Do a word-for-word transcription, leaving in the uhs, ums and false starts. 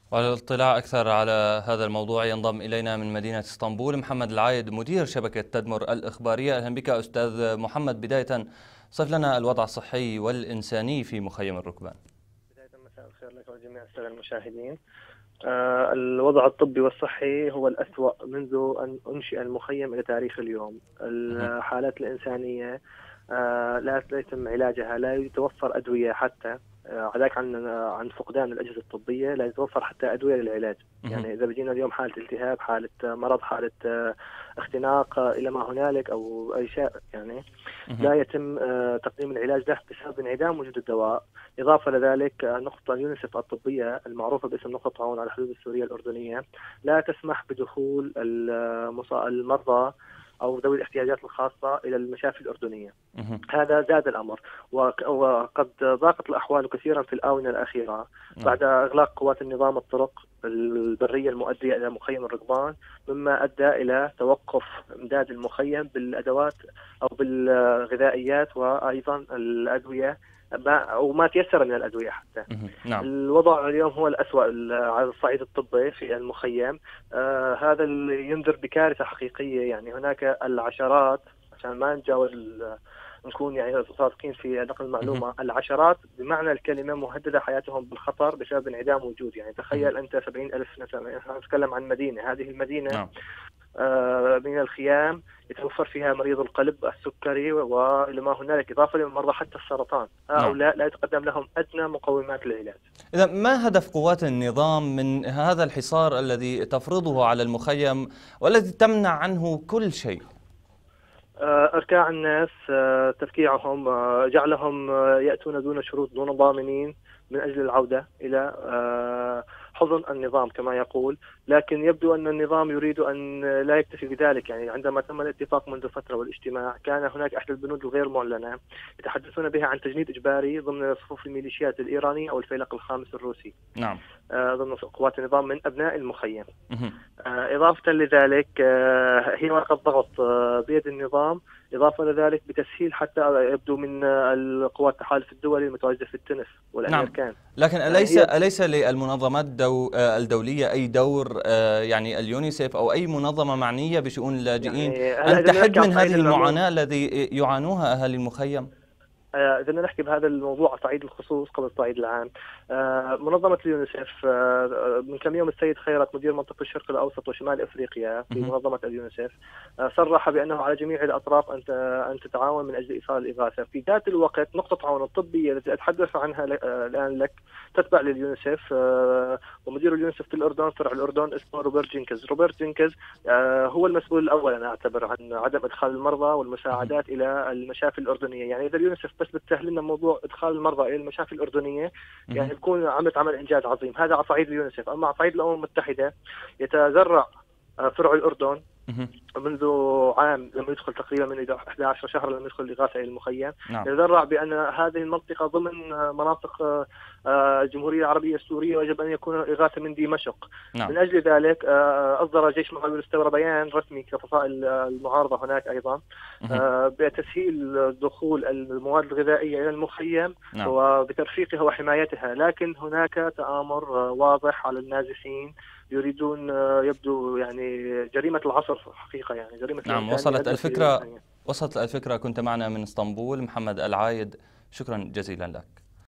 وعلى الاطلاع أكثر على هذا الموضوع ينضم إلينا من مدينة اسطنبول محمد العايد مدير شبكة تدمر الإخبارية. أهلا بك أستاذ محمد. بداية صف لنا الوضع الصحي والإنساني في مخيم الركبان. بداية مساء الخير لك ولجميع السادة المشاهدين. آه الوضع الطبي والصحي هو الأسوأ منذ أن أنشئ المخيم إلى تاريخ اليوم. الحالات الإنسانية آه لا يتم علاجها، لا يتوفر أدوية حتى علاك عن عن فقدان الأجهزة الطبية، لا يتوفر حتى أدوية للعلاج. يعني إذا بجينا اليوم حالة التهاب، حالة مرض، حالة اختناق إلى ما هنالك أو أي شيء، يعني لا يتم تقديم العلاج له بسبب انعدام وجود الدواء. إضافة لذلك نقطة اليونيسف الطبية المعروفة باسم نقطة تعاون على الحدود السورية الأردنية لا تسمح بدخول المرضى أو ذوي الاحتياجات الخاصة إلى المشافي الأردنية. هذا زاد الأمر، وقد ضاقت الأحوال كثيرا في الآونة الأخيرة بعد إغلاق قوات النظام الطرق البرية المؤدية إلى مخيم الركبان، مما أدى إلى توقف إمداد المخيم بالأدوات أو بالغذائيات وأيضا الأدوية أو ما تيسر من الأدوية حتى. نعم. الوضع اليوم هو الأسوأ على الصعيد الطبي في المخيم. آه هذا اللي ينذر بكارثة حقيقية. يعني هناك العشرات، عشان ما نجاوز نكون يعني صادقين في نقل المعلومة، العشرات بمعنى الكلمة مهددة حياتهم بالخطر بسبب انعدام وجود. يعني تخيل أنت سبعين ألف نسمة، نحن نتكلم عن مدينة، هذه المدينة نعم. آه من الخيام يتوفر فيها مريض القلب، السكري وإلى ما هنالك، إضافة للمرضى حتى السرطان. هؤلاء لا يتقدم لهم أدنى مقومات العلاج. إذا ما هدف قوات النظام من هذا الحصار الذي تفرضه على المخيم والذي تمنع عنه كل شيء؟ إركاع الناس، تفكيعهم، جعلهم يأتون دون شروط دون ضامنين من أجل العودة إلى حضن النظام كما يقول. لكن يبدو أن النظام يريد أن لا يكتفي بذلك. يعني عندما تم الاتفاق منذ فترة والاجتماع، كان هناك أحد البنود الغير معلنة يتحدثون بها عن تجنيد إجباري ضمن صفوف الميليشيات الإيرانية أو الفيلق الخامس الروسي. نعم. ضمن قوات النظام من أبناء المخيم. إضافة لذلك هي ورقة ضغط بيد النظام، إضافة لذلك بتسهيل حتى يبدو من القوات التحالف الدولي المتواجدة في التنس والأمريكان. نعم. لكن أليس أليس للمنظمات الدو الدولية أي دور؟ يعني اليونيسف أو أي منظمة معنية بشؤون اللاجئين يعني أن تحد من هذه المعاناة الذي يعانوها أهل المخيم؟ إذا نحكي بهذا الموضوع على صعيد الخصوص قبل الصعيد العام، منظمة اليونيسف من كم يوم السيد خيرت مدير منطقة الشرق الأوسط وشمال أفريقيا في منظمة اليونيسف صرح بأنه على جميع الأطراف أن أن تتعاون من أجل إيصال الإغاثة. في ذات الوقت نقطة التعاون الطبية التي أتحدث عنها الآن لك تتبع لليونيسف، ومدير اليونيسف في الأردن فرع الأردن اسمه روبرت جينكز. روبرت جينكز هو المسؤول الأول أنا أعتبر عن عدم إدخال المرضى والمساعدات إلى المشافي الأردنية. يعني إذا اليونيسف بس بتسهل لنا موضوع إدخال المرضى إلى المشافي الأردنية يعني بكون عملت عمل إنجاز عظيم. هذا على صعيد اليونيسف. أما على صعيد الأمم المتحدة يتذرع فرع الأردن منذ عام لما يدخل تقريبا من إحدى عشرة شهر لما يدخل الإغاثة إلى المخيم، نعم. يتذرع بأن هذه المنطقة ضمن مناطق الجمهورية العربية السورية ويجب أن يكون الإغاثة من دمشق، نعم. من أجل ذلك أصدر جيش معاوية الاستوى بيان رسمي كفصائل المعارضة هناك أيضا بتسهيل دخول المواد الغذائية إلى المخيم، نعم. وبترفيقها وحمايتها. لكن هناك تآمر واضح على النازحين، يريدون يبدو يعني جريمة العصر حقيقة، يعني جريمة. نعم. وصلت الفكرة وصلت الفكرة. كنت معنا من اسطنبول محمد العايد، شكرا جزيلا لك.